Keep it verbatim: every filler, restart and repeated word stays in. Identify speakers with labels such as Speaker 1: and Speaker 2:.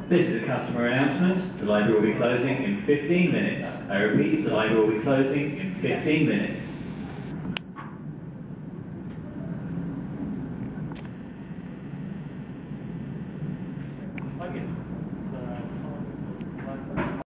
Speaker 1: This is a customer announcement. The library will be closing in fifteen minutes. I repeat, the library will be closing in fifteen minutes.